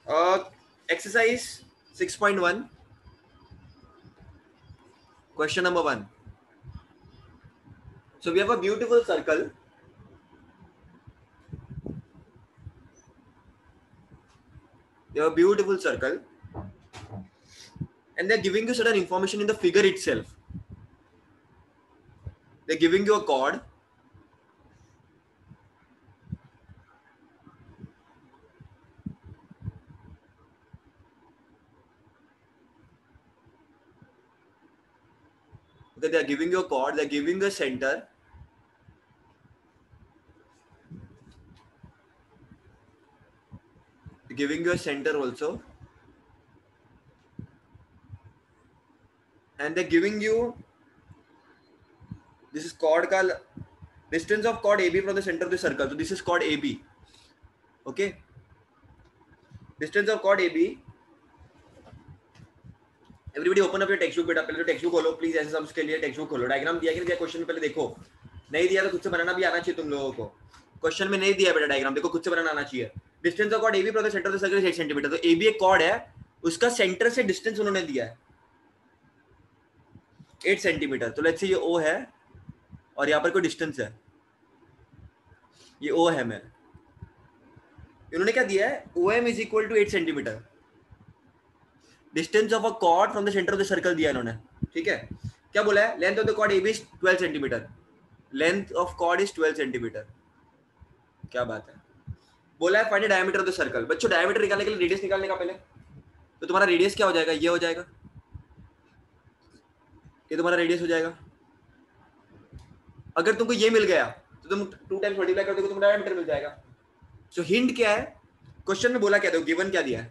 Exercise 6.1, question number 1. So we have a beautiful circle. We have a beautiful circle, and they're giving you certain information in the figure itself. They're giving you a chord. Okay, they're giving you a chord. They're giving you a center. They're giving you a center also, and they're giving you this is chord ka distance of chord AB from the center of the circle. So this is chord AB. Okay, distance of chord AB. Everybody open up your text book बेटा, पहले तो text book खोलो प्लीज, ऐसे sums के लिए text book खोलो. Diagram दिया कि नहीं दिया क्वेश्चन में, पहले देखो. नहीं दिया तो खुद से बनाना भी आना चाहिए तुम लोगों को. क्वेश्चन में नहीं दिया बेटा डायग्राम, देखो खुद से बनाना आना चाहिए. Distance of chord AB from the centre of the circle is 8 centimetre. तो एबी एक कॉर्ड है, उसका सेंटर से डिस्टेंस उन्होंने दिया है 8 सेंटीमीटर. तो लेट्स से ये O है और यहाँ पर कोई डिस्टेंस है, ये O है. मैं इन्होंने क्या दिया है, OM is equal to 8 centimetre. Distance of a chord from the centre of the circle दिया इन्होंने. ठीक है, क्या बोला है, length of the chord AB is 12 centimetre. Length of chord is 12 centimetre. क्या बात है. बोला है find the diameter of the circle. बच्चों डायमीटर निकालने के लिए रेडियस निकालने का पहले, तो तुम्हारा रेडियस क्या हो जाएगा, ये हो जाएगा, ये तुम्हारा रेडियस हो जाएगा. अगर तुमको ये मिल गया तो तुम 2 टाइम्स मल्टीप्लाई कर दोगे, तुम्हारा डायमीटर मिल जाएगा. सो हिंट क्या है, क्वेश्चन में बोला क्या, देखो गिवन क्या दिया है.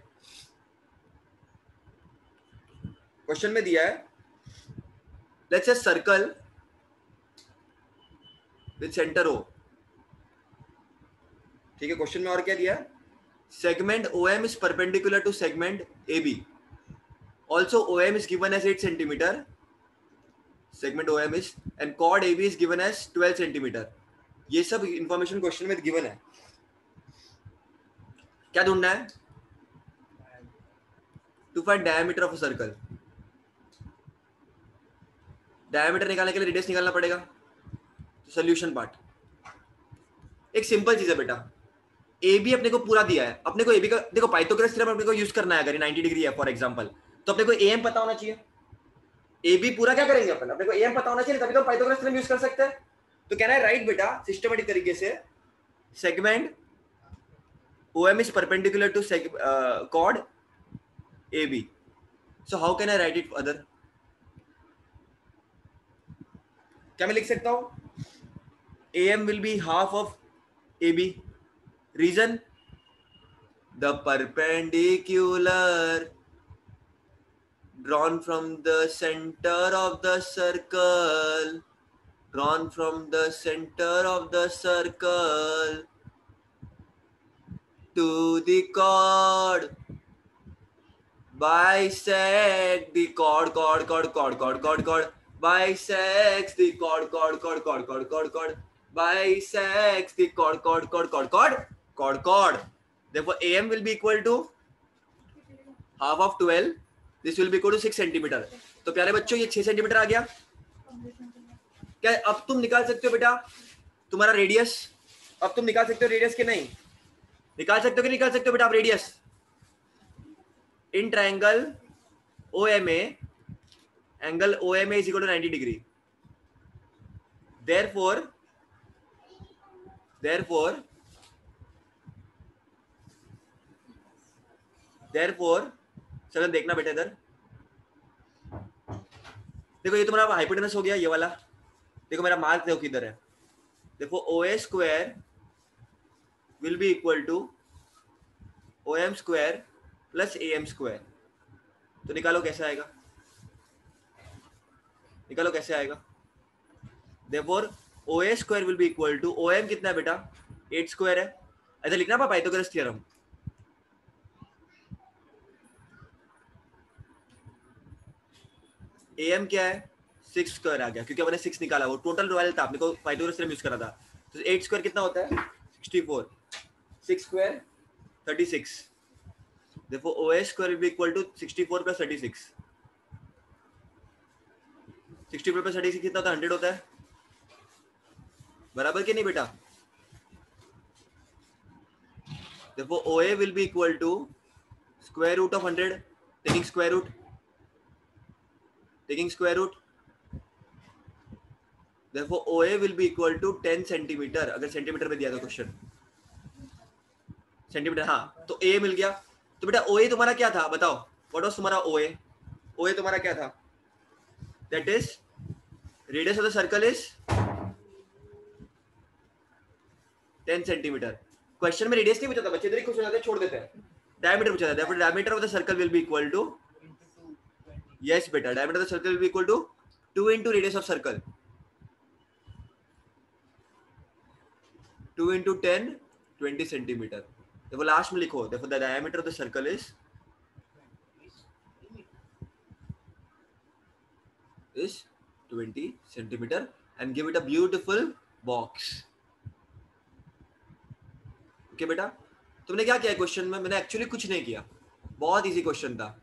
क्वेश्चन में दिया है let's say circle with centre O. ठीक है, क्वेश्चन में और क्या दिया है, segment OM is perpendicular to segment AB. Also OM is given as 8 centimetre. Segment OM is and chord AB is given as 12 centimetre. ये सब इंफॉर्मेशन क्वेश्चन में गिवन है. क्या ढूंढना है, to find diameter of a circle. Diameter निकालने के लिए रेडियस निकालना पड़ेगा. सॉल्यूशन पार्ट एक सिंपल चीज है बेटा. AB अपने को पूरा दिया है, अपने को AB का देखो पाइथागोरस थ्योरम अपने को यूज करना है. अगर 90 डिग्री है फॉर एग्जांपल, तो अपने को AM पता होना चाहिए. AB पूरा क्या करेंगे अपन, अपने को AM पता होना चाहिए, तभी तो पाइथागोरस थ्योरम यूज कर सकते हैं. तो कहना है राइट बेटा सिस्टमैटिक तरीके से, segment OM is perpendicular to chord AB. So how can I write it further? क्या मैं लिख सकता हूं, AM will be half of AB. Reason, the perpendicular drawn from the center of the circle, drawn from the center of the circle to the chord bisect the chord bisects the chord bisects the chord. Therefore AM will be equal to half of 12. This will be equal to 6 centimetre. तो प्यारे बच्चों ये 6 centimetre आ गया. क्या अब तुम निकाल सकते हो बेटा तुम्हारा रेडियस, अब तुम निकाल सकते हो रेडियस के नहीं निकाल सकते हो कि निकाल सकते हो बेटा आप radius. In triangle OMA, angle OMA is equal to 90 degree. therefore चलो देखना बेटा इधर देखो, ये तुम्हारा हाइपोटेनस हो गया ये वाला. देखो मेरा मार्क देखो किधर है. देखो OA square will be equal to OM square plus AM square. तो निकालो कैसे आएगा, निकालो कैसे आएगा. Therefore OA square will be equal to OM कितना है बेटा 8 स्क्वायर है. ऐसा लिखना पा पाइथागोरस थ्योरम. AM क्या है 6 स्क्वायर आ गया क्योंकि अपने 6 निकाला, वो टोटल रॉयल था, अपने को पाइथागोरस थ्योरम यूज करा था. तो 8 स्क्वायर कितना होता है 64, 6 square 36. therefore OA square will be equal to 64 plus 36. 64 plus 36 कितना होता है? 100 होता है, बराबर कि नहीं बेटा? therefore OA will be equal to square root of 100, taking square root, therefore OA will be equal to 10 centimetre. अगर सेंटीमीटर में दिया था क्वेश्चन, सेंटीमीटर, हाँ, तो A मिल गया. तो बेटा OA तुम्हारा क्या था बताओ? व्हाट वाज तुम्हारा OA? OA तुम्हारा क्या था? That is radius of the circle is 10 centimetre. Question में रेडियस नहीं पूछा था बच्चे, इधर ही खुश हो जाते हैं, छोड़ देते हैं. डायमीटर पूछा था. therefore diameter of the circle will be equal to, yes बेटा, diameter of the circle will be equal to 2 into radius of circle, 2 into 10, 20 centimetre. देखो लास्ट में लिखो, देखो the diameter of the circle is 20 centimetre and give it a beautiful box. Okay बेटा, तुमने क्या किया question में? मैंने एक्चुअली कुछ नहीं किया, बहुत इजी क्वेश्चन था.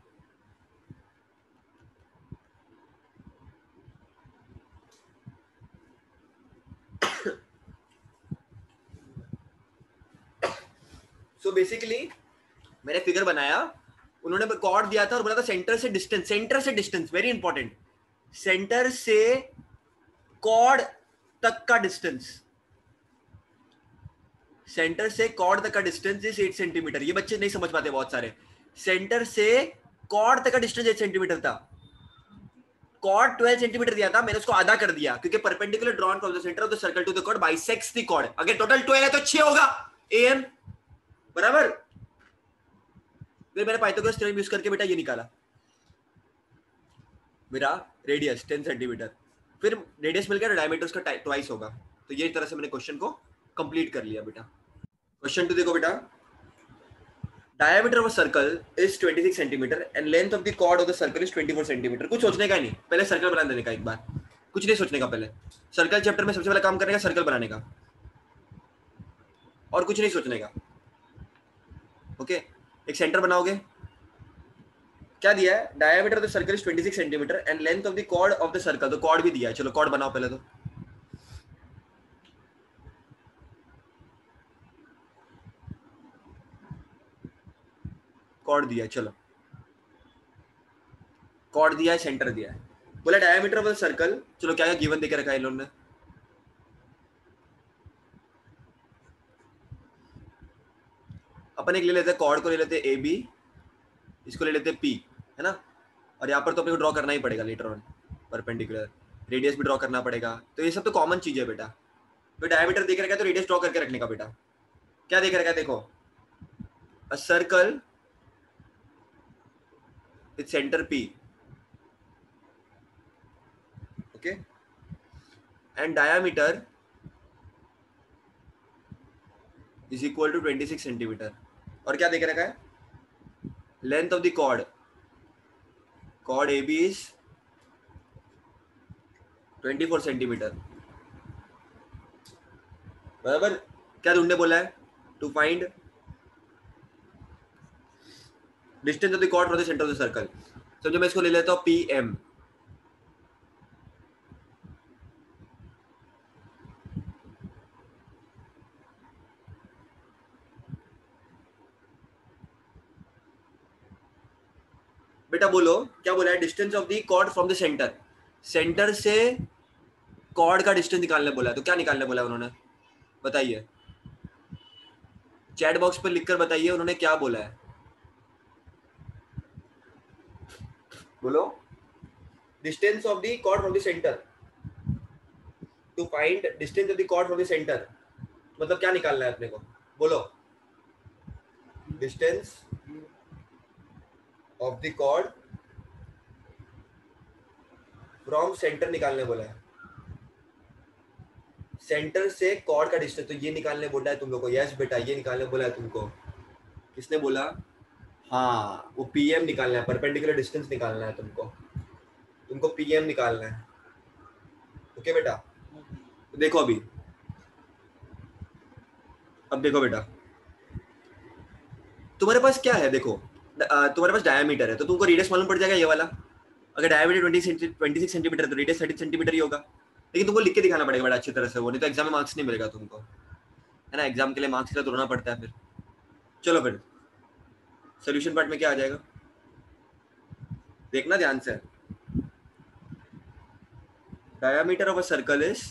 सो बेसिकली मैंने फिगर बनाया, उन्होंने कॉर्ड दिया था और बोला था सेंटर से डिस्टेंस, सेंटर से डिस्टेंस वेरी इंपॉर्टेंट, सेंटर से कॉर्ड तक का डिस्टेंस, सेंटर से कॉर्ड तक का डिस्टेंस इज 8 सेंटीमीटर. ये बच्चे नहीं समझ पाते बहुत सारे. सेंटर से कॉर्ड तक का डिस्टेंस 8 सेंटीमीटर था. कॉर्ड 12 सेंटीमीटर दिया था, मैंने उसको आधा कर दिया क्योंकि perpendicular drawn from the centre of the circle to the chord bisects the chord. अगर टोटल 12 है तो 6 होगा am, बराबर. फिर मैंने पाइथागोरस थ्योरम यूज करके बेटा ये निकाला, मेरा रेडियस 10 सेंटीमीटर. फिर रेडियस मिल गया, डायमीटर उसका ट्वाइस होगा. तो ये तरह से मैंने क्वेश्चन को कंप्लीट कर लिया बेटा. क्वेश्चन 2 देखो बेटा. Diameter of a circle is 26 centimetre and length of the chord of the circle is 24 centimetre. कुछ सोचने का नहीं, पहले सर्कल बना देने का. एक बार कुछ नहीं सोचने का, पहले सर्कल चैप्टर में सबसे पहले काम करने का सर्कल बनाने का, और कुछ नहीं सोचने का. ओके, एक सेंटर बनाओगे. क्या दिया है? Diameter of the circle is 26 centimetre and length of the chord of the circle. तो कॉर्ड भी दिया है, चलो कॉर्ड बनाओ पहले. तो कॉर्ड दिया है, चलो कॉर्ड दिया है, सेंटर दिया है, बोला डायमीटर ऑफ द सर्कल. चलो क्या क्या गिवन देके रखा है इन लोगों ने? अपन एक ले लेते हैं, कॉर्ड को ले लेते हैं ए बी, इसको ले लेते हैं पी, है ना. और यहाँ पर तो अपने को ड्रॉ करना ही पड़ेगा लेटर ऑन, परपेंडिकुलर, रेडियस भी ड्रॉ करना पड़ेगा. तो ये सब तो कॉमन चीज है बेटा. तो डायमीटर देख रखा है तो रेडियस ड्रॉ करके रखने का बेटा. क्या देख रखा है? देखो, a circle with centre P, okay, and diameter is equal to 26 centimetre. और क्या देख रखा है? Length of the chord, chord A B is 24 centimetre, बराबर. क्या ढूंढने बोला है? To find distance of the chord from the centre of the circle. समझो मैं इसको ले लेता हूं पी एम. बेटा बोलो क्या बोला है? Distance of the chord from the centre, centre से कॉर्ड का डिस्टेंस निकालने बोला है. तो क्या निकालने बोला है उन्होंने? बताइए, चैट बॉक्स पर लिखकर बताइए उन्होंने क्या बोला है. बोलो, distance of the chord from the centre, to find distance of the chord from the centre, मतलब क्या निकालना है अपने को? बोलो, distance of the chord from centre निकालने बोला है. सेंटर से कॉर्ड का डिस्टेंस, तो ये निकालने बोला है तुम लोग को. यस बेटा, ये निकालने बोला है तुमको. किसने बोला? हाँ, वो पीएम निकालना है, परपेंडिकुलर डिस्टेंस निकालना है तुमको पीएम निकालना है. ओके बेटा. तो देखो अभी, अब देखो बेटा, तुम्हारे पास क्या है? देखो, तुम्हारे पास डायमीटर है तो तुमको रेडियस मालूम पड़ जाएगा ये वाला। अगर डायमीटर 26 सेंटीमीटर तो रेडियस 30 सेंटीमीटर ही होगा। लेकिन तुमको लिख के दिखाना पड़ेगा बड़ा अच्छी तरह से, वो नहीं तो एग्जाम में मार्क्स नहीं मिलेगा तुमको, है ना। एग्जाम के लिए मार्क्स के लिए तोड़ना पड़ता है फिर। चलो फिर सोल्यूशन पार्ट में क्या आ जाएगा देखना ध्यान से। Diameter of a circle is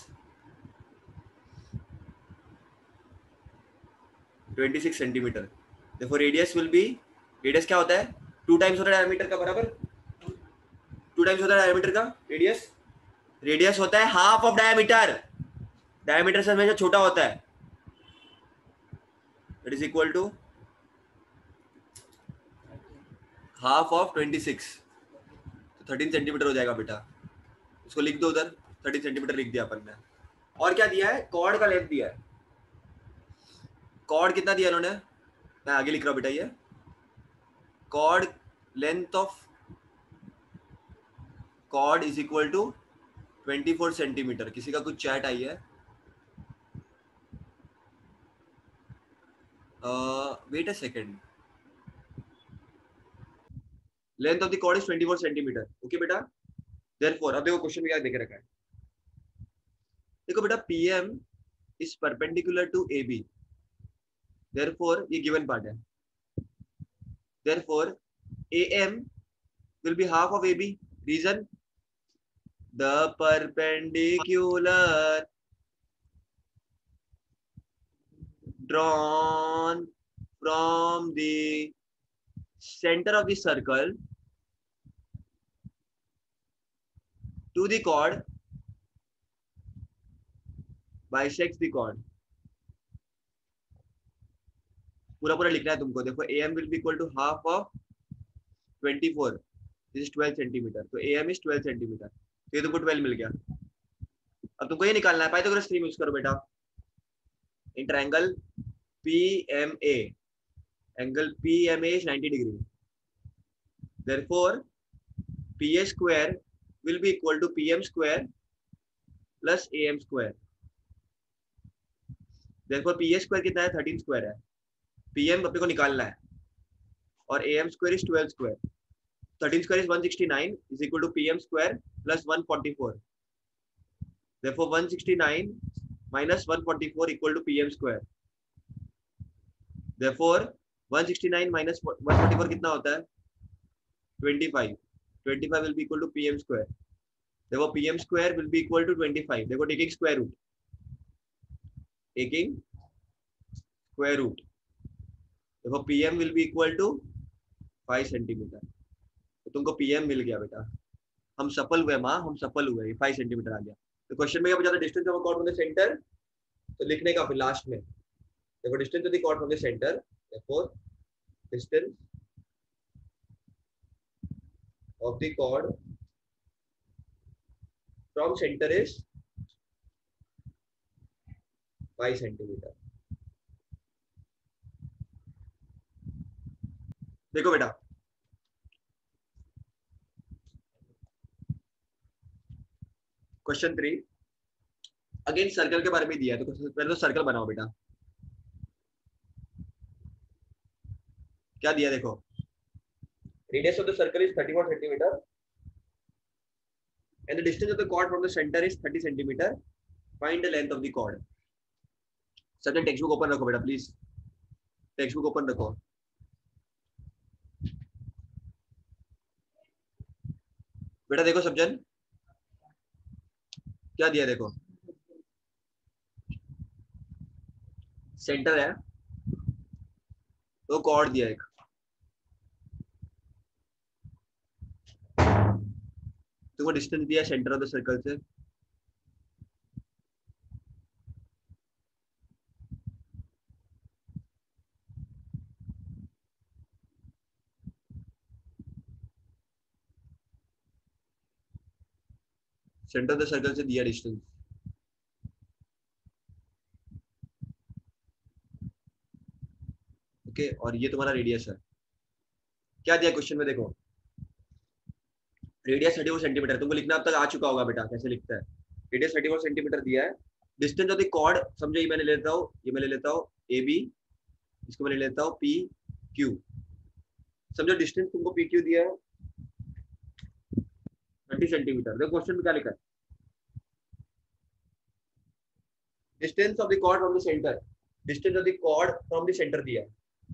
26 centimetre. देखो रेडियस विल बी, रेडियस क्या होता है 2 टाइम्स होता है डायमीटर का, बराबर 2 टाइम्स होता है डायमीटर का रेडियस। रेडियस होता है हाफ ऑफ डायमीटर, डायमीटर से हमेशा छोटा होता है। That is equal to half of 26, तो 13 सेंटीमीटर हो जाएगा बेटा। इसको लिख दो उधर, 13 सेंटीमीटर लिख दिया अपन ने। और क्या दिया है, कॉर्ड का लेंथ दिया है। कॉर्ड कितना दिया इन्होंने, मैं आगे लिख रहा हूं बेटा, ये chord length of chord is equal to 24 centimetre. किसी का कुछ चैट आई है, wait a second. Length of the chord is 24 centimetre, okay बेटा। देयरफॉर अब देखो क्वेश्चन में क्या देके रखा है, देखो बेटा PM is perpendicular to A B, therefore ये गिवन पार्ट है, therefore AM will be half of AB. Reason? The perpendicular drawn from the center of the circle to the chord bisects the chord. पूरा पूरा लिखना है तुमको। देखो AM will be equal to half of 24, this is 12 centimetre, तो AM is 12 centimetre, तो ये तुमको 12 मिल गया। अब तुमको ये निकालना है, पाइथागोरस थ्योरम यूज करो बेटा। In triangle PMA, angle PMA is 90 degree, therefore PA square will be equal to PM square plus AM square, therefore PA square कितना है 13 स्क्वायर है, PM अपने को निकालना है, और AM square is 12 square, 13 square is 169 is equal to PM square plus 144, therefore 169 minus 144 equal to PM square, therefore 169 minus 144 कितना होता है 25, 25 will be equal to PM square, देखो PM square will be equal to 25, देखो taking square root, taking square root, देखो PM will be equal to 5 centimetre, तो तुमको PM मिल गया बेटा। हम सफल हुए माँ, हम सफल हुए, 5 सेंटीमीटर आ गया। तो क्वेश्चन में क्या पूछा था, distance of a chord from the centre, तो लिखने का फिर लास्ट में देखो distance of the chord from the centre, therefore distance of the chord from centre is 5 centimetre. देखो बेटा क्वेश्चन 3 अगेन सर्कल के बारे में दिया है, तो पहले तो सर्कल बनाओ बेटा। क्या दिया देखो, radius of the circle is 34 centimetre and the distance of the chord from the center is 30 centimeter. Find the length of the chord. सबने टेक्स्ट बुक ओपन रखो बेटा प्लीज, टेक्स्ट बुक ओपन रखो। बेटा देखो सबजन क्या दिया, देखो सेंटर है तो कॉर्ड दिया एक, तुमको डिस्टेंस दिया सेंटर ऑफ द सर्कल से, सेंटर ऑफ द सर्कल से दिया डिस्टेंस, ओके, और ये तुम्हारा रेडियस है। क्या दिया क्वेश्चन में देखो, रेडियस 34 सेंटीमीटर, तुमको लिखना अब तक आ चुका होगा बेटा कैसे लिखता है। रेडियस 34 सेंटीमीटर दिया है, डिस्टेंस ऑफ द कॉर्ड समझो, ये मैंने लेता हूँ, ये मैं ले लेता हूँ AB, इसको मैं ले लेता हूँ PQ, समझो डिस्टेंस तुमको PQ दिया है 30 सेंटीमीटर। देखो क्वेश्चन में क्या लिखा है, distance of the chord from the centre, distance of the chord from the centre दिया है,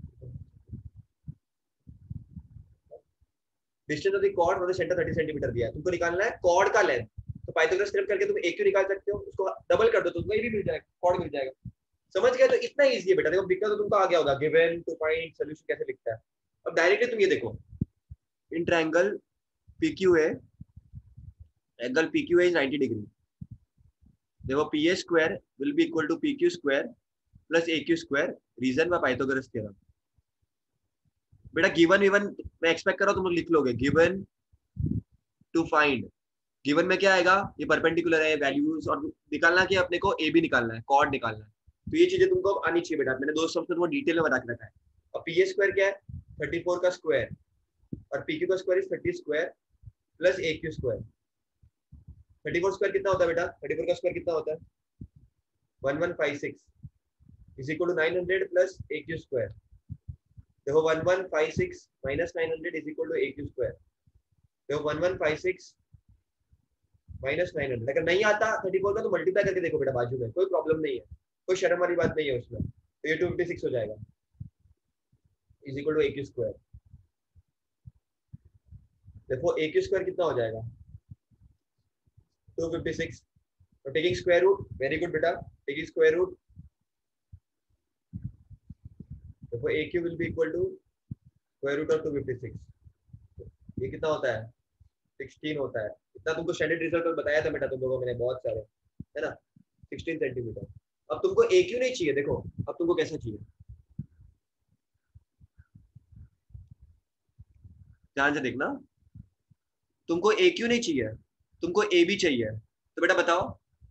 distance of the chord from the centre 30 centimetre दिया है, तुमको निकालना है कॉर्ड का लेंथ। तो पाइथागोरस थ्योरम करके तुम AQ निकाल सकते हो, उसको डबल कर दो तो तुमको AB मिल जाएगा, कॉर्ड मिल जाएगा। समझ गए? तो इतना इजी है बेटा। देखो दिक्कत तो तुमको आ गया होगा, गिवन टू फाइंड सॉल्यूशन कैसे लिखता है। अब डायरेक्टली तुम ये देखो, इन ट्रायंगल PQ है, एंगल PQ है 90 डिग्री। देखो PA square will be equal to PQ square plus AQ square, reason by Pythagoras theorem. बेटा गिवन विवन मैं एक्सपेक्ट कर रहा हूं तुम लोग लिख लोगे, गिवन टू फाइंड, गिवन में क्या आएगा, ये परपेंडिकुलर है वैल्यूज, और निकालना कि अपने को AB निकालना है, कॉर्ड निकालना है। तो ये चीजें तुमको आनी चाहिए बेटा, मैंने दो शब्द में डिटेल में बता के रखा है। अब PA स्क्वायर क्या है, 34 का स्क्वायर, और PQ का square is 30 square plus AQ square. 34 square कितना होता है बेटा, 34 का स्क्वायर कितना होता है 1156 is equal to 900 plus AQ square. देखो 1156 minus 900 is equal to AQ square. देखो 1156 माइनस 900, अगर नहीं आता 34 का तो मल्टीप्लाई करके देखो बेटा बाजू में, कोई प्रॉब्लम नहीं है, कोई शर्म वाली बात नहीं है उसमें। तो ये 256 हो जाएगा is equal to AQ square. देखो AQ स्क्वायर कितना हो जाएगा 256, तो taking square root, very good बेटा, टेकिंग स्क्वायर रूट, देखो AQ will be equal to square root of 256, ये कितना होता है 16 होता है। इतना तुमको स्टैंडर्ड रिजल्ट बताया था बेटा तुम लोगों को मैंने, बहुत सारे, है ना, 16 सेंटीमीटर। अब तुमको AQ नहीं चाहिए, देखो अब तुमको कैसा चाहिए, ध्यान से देखना, तुमको AQ नहीं चाहिए, तुमको AB चाहिए। तो बेटा बताओ,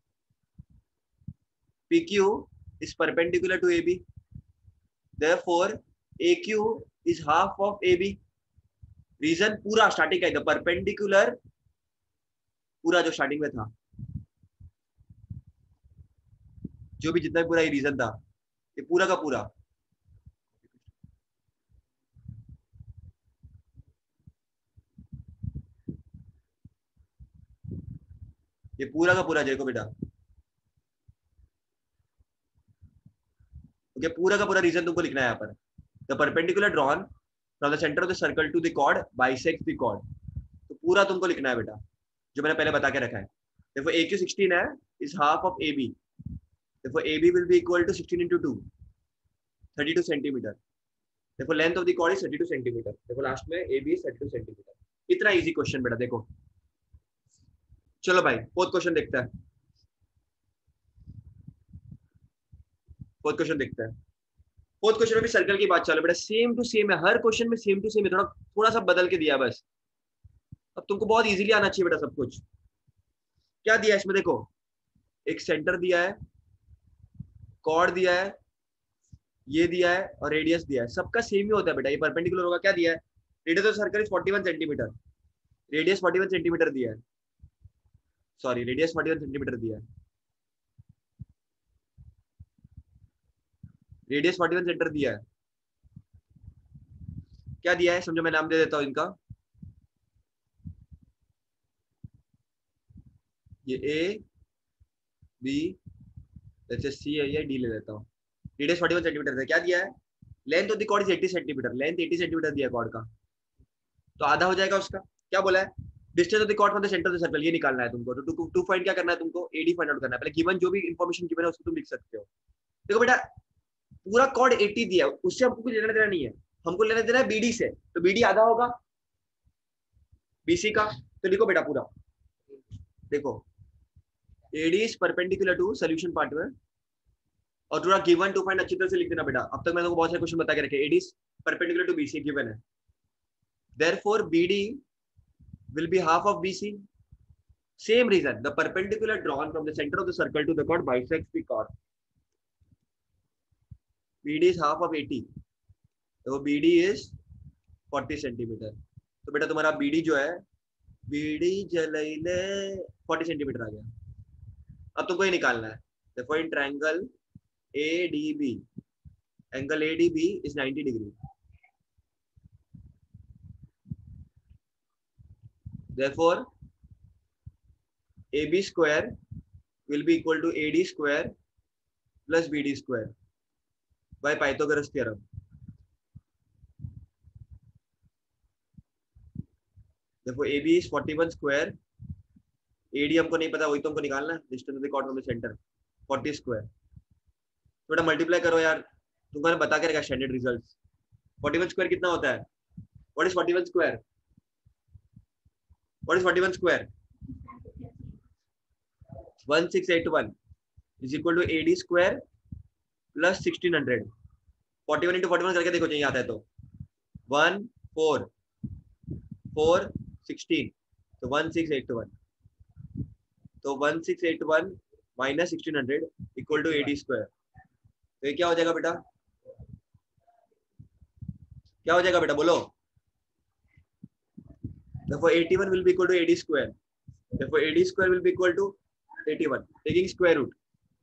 PQ is perpendicular to AB, therefore AQ is half of AB। Reason पूरा स्टार्टिंग का, परपेंडिकुलर पूरा जो स्टार्टिंग में था, जो भी जितना भी पूरा ये रीजन था, ये पूरा का पूरा, ये पूरा का पूरा देखो बेटा, ओके, पूरा का पूरा रीजन तुमको लिखना है यहाँ पर। The perpendicular drawn from the centre of the circle to the chord bisects the chord. तो पूरा तुमको लिखना है बेटा, जो मैंने पहले बता के रखा है। देखो AQ 16 है, इज हाफ ऑफ AB। देखो AB will be equal to 16 into 2, 32 centimetre. देखो length of the chord is 32 centimetre. देखो लास्ट में AB इज 32 सेंटीमीटर। इतना इजी क्वेश्चन बेटा। देखो चलो भाई फोर्थ क्वेश्चन देखते हैं, फोर्थ क्वेश्चन देखते हैं। फोर्थ क्वेश्चन में भी सर्कल की बात चलो बेटा, सेम टू सेम है, हर क्वेश्चन में सेम टू सेम है, थोड़ा थोड़ा सा बदल के दिया बस। अब तुमको बहुत इजीली आना चाहिए बेटा सब कुछ। क्या दिया है इसमें, देखो एक सेंटर दिया है, कॉर्ड दिया है, ये दिया है, और रेडियस दिया है, सबका सेम ही होता है बेटा, ये परपेंडिकुलर होगा। क्या दिया है, radius of circle is 41 centimetre, radius 41 centimetre दिया है, सॉरी रेडियस 41 सेंटीमीटर दिया है, रेडियस 41 सेंटीमीटर दिया है। क्या दिया है समझो, मैं नाम दे देता हूँ इनका, ये A B, जैसे C है, ये D ले लेता हूँ। रेडियस 41 सेंटीमीटर है। क्या दिया है, length of the chord is 80 centimetre, length 80 centimetre दिया कॉर्ड का, तो आधा हो जाएगा उसका। क्या बोला है, distance of the chord from the centre of the circle, ये निकालना है तुमको। तो टू फाइंड क्या करना है तुमको, AD फाइंड आउट करना है। पहले गिवन जो भी इंफॉर्मेशन गिवन है उसको तुम लिख सकते हो। देखो बेटा पूरा कॉर्ड 80 दिया है, उससे हमको कुछ लेना देना नहीं है, हमको लेना देना है BD से। तो BD आधा होगा BC का, तो लिखो बेटा पूरा, देखो AD is perpendicular to solution part में, और पूरा गिवन टू फाइंड अच्छी तरह से लिख देना बेटा। अब तक मैंने तुमको बहुत सारे क्वेश्चन बता के रखे, AD is perpendicular to BC given है, therefore BD will be half of BC। Same reason, the perpendicular drawn from the center of the circle to the chord bisects the chord। BD is half of 80, तो BD is 40 centimetre. तो बेटा तुम्हारा BD जो है, BD जलैले 40 centimetre आ गया। अब तुमको ये निकालना है, देखो in triangle ADB, angle ADB is 90 degree. therefore AB square will be equal to AD square plus BD square by Pythagoras theorem. Therefore AB is 41 square, AD हमको नहीं पता, वही तो हमको निकालना है, distance of the chord from the centre 40 square. थोड़ा multiply करो यार, तुमको मैंने बता के रखा स्टैंडर्ड रिजल्ट्स. 41 स्क्वायर कितना होता है? What is 41 square? What is 41 square? 1681 is equal to AD square plus 1600. 41 into 41 करके देखो चाहिए आता है तो 1 4 4 16 तो 1681. तो 1681 minus 1600 equal to AD square. तो ये क्या हो जाएगा बेटा? क्या हो जाएगा बेटा बोलो? Therefore 81 will be equal to AD square. Therefore AD square will be equal to 81 taking square root.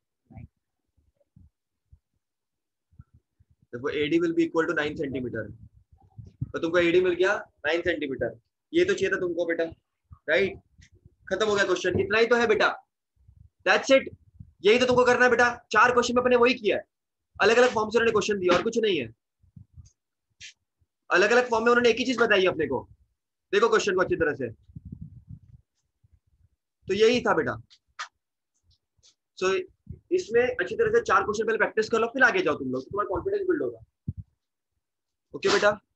Therefore AD will be equal to 9 centimeter. तो तुमको AD मिल गया 9 सेंटीमीटर. ये तो चाहिए था तुमको बेटा, राइट? खत्म हो गया क्वेश्चन, इतना ही तो है बेटा. That's it. यही तो तुमको करना है बेटा. 4 क्वेश्चन में अपने वही किया है, अलग अलग फॉर्म से उन्होंने क्वेश्चन दिया और कुछ नहीं है. अलग अलग फॉर्म में उन्होंने एक ही चीज बताई अपने को. देखो क्वेश्चन को अच्छी तरह से. तो यही था बेटा. सो इसमें अच्छी तरह से 4 क्वेश्चन पहले प्रैक्टिस कर लो, फिर आगे जाओ तुम लोग, तुम्हारा कॉन्फिडेंस बिल्ड होगा. ओके बेटा.